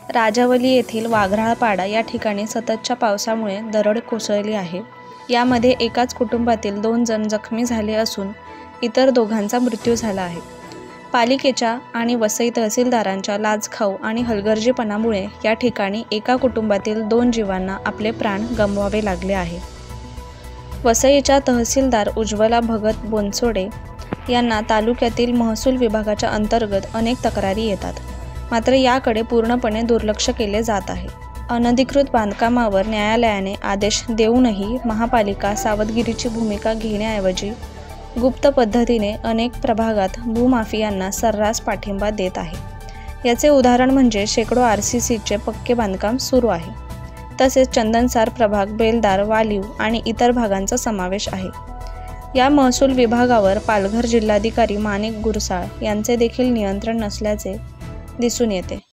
राजावली येथील वाघराळपाडा या ठिकाणी सततच्या पावसामुळे दरड कोसळली आहे. यामध्ये एकाच कुटुंबातील 2 जण जखमी झाले असून इतर दोघांचा मृत्यू झाला आहे. पालिकेच्या आणि वसई तहसीलदारांच्या लाचखाऊ आणि हलगर्जीपणामुळे या ठिकाणी एका कुटुंबातील 2 जीवांना आपले प्राण गमवावे लागले आहे. वसईच्या तहसीलदार उज्ज्वला भगत बोनसोडे यांना तालुक्यातील महसूल विभागाच्या अंतर्गत अनेक तक्रारी येतात. मात्र याकडे पूर्णपणे दुर्लक्ष केले जात आहे. अनधिकृत बांधकामावर न्यायालयाने आदेश देऊनही महापालिका सावधगिरीची भूमिका घेण्याऐवजी गुप्त पद्धतीने अनेक प्रभागात भूमाफियांना सर्रास पाठिंबा देत आहे. याचे उदाहरण म्हणजे शेकडो RCCचे पक्के बांधकाम सुरू आहे. तसेच चंदनसार प्रभाग, बेलदार, वालीव आणि इतर भागांचा समावेश आहे. या महसूल विभागावर पालघर जिल्हाधिकारी माणिक गुरसाळ यांचे देखील नियंत्रण नसल्याचे दिसून येते.